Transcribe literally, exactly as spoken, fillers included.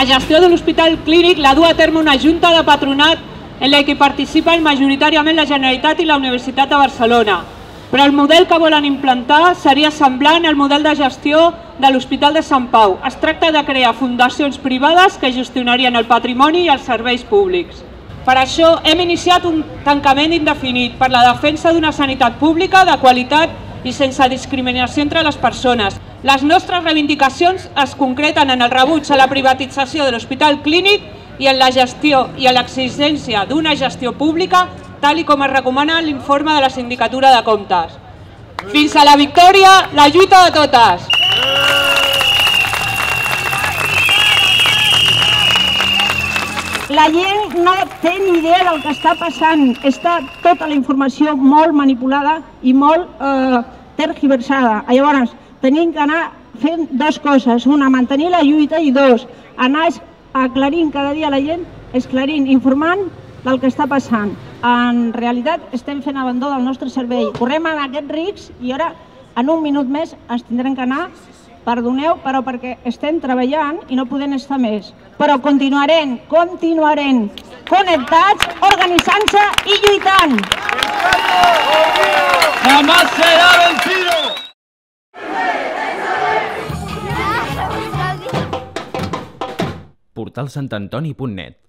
gestió de l'Hospital Clínic la du a terme una junta de patronat en la que participen majoritàriament la Generalitat i la Universitat de Barcelona. Però el model que volen implantar seria semblant al model de gestió de l'Hospital de Sant Pau. Es tracta de crear fundacions privades que gestionarien el patrimoni i els serveis públics. Per això hem iniciat un tancament indefinit per la defensa d'una sanitat pública de qualitat i sense discriminació entre les persones. Les nostres reivindicacions es concreten en el rebuig a la privatització de l'Hospital Clínic i en la gestió i en l'exigència d'una gestió pública tal com es recomana l'informe de la Sindicatura de Comptes. Fins a la victòria, la lluita de totes! La gent no té ni idea del que està passant. Està tota la informació molt manipulada i molt eh, tergiversada. Llavors, tenim que anar fent dues coses. Una, mantenir la lluita i dos, anar aclarint cada dia la gent, esclarint, informant del que està passant. En realitat estem fent abandó del nostre servei. Correm en aquest risc i ara, en un minut més, ens tindrem que anar. Perdoneu, però perquè estem treballant i no podem estar més. Però continuarem, continuarem connectats, organitzant-se i lluitant. ¡Jamás será vencido! portal sant antoni punt net